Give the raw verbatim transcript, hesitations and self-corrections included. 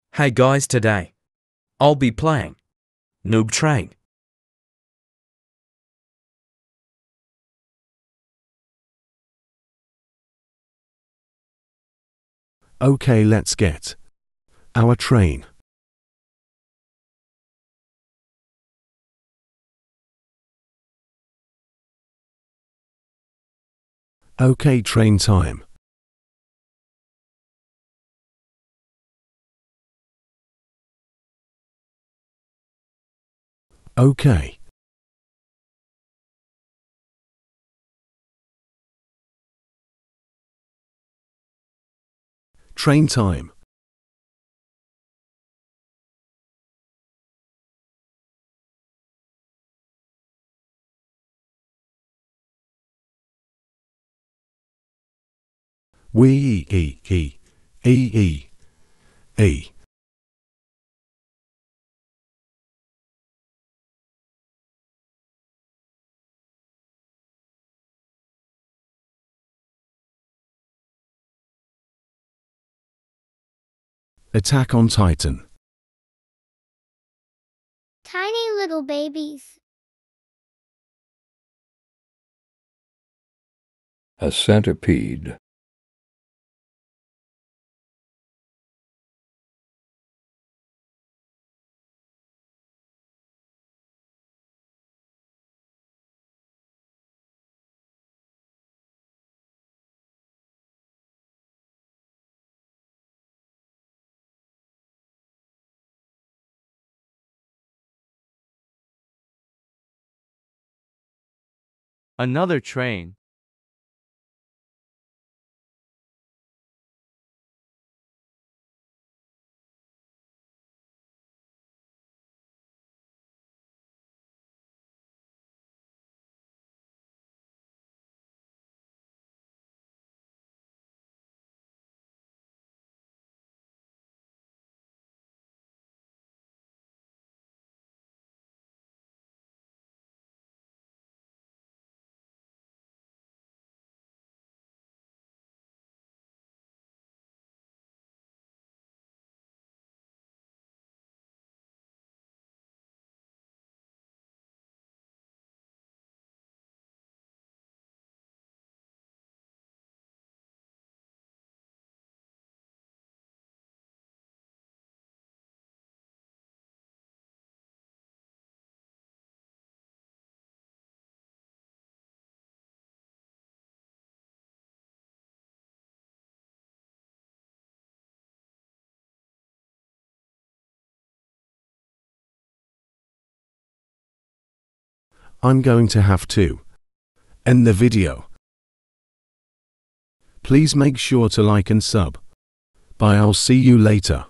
Hey guys, today I'll be playing Noob Train. Okay, let's get our train. Okay, train time. Okay. Train time. We e e e e e. Attack on Titan. Tiny little babies. A centipede. Another train. I'm going to have to end the video. Please make sure to like and sub. Bye, I'll see you later.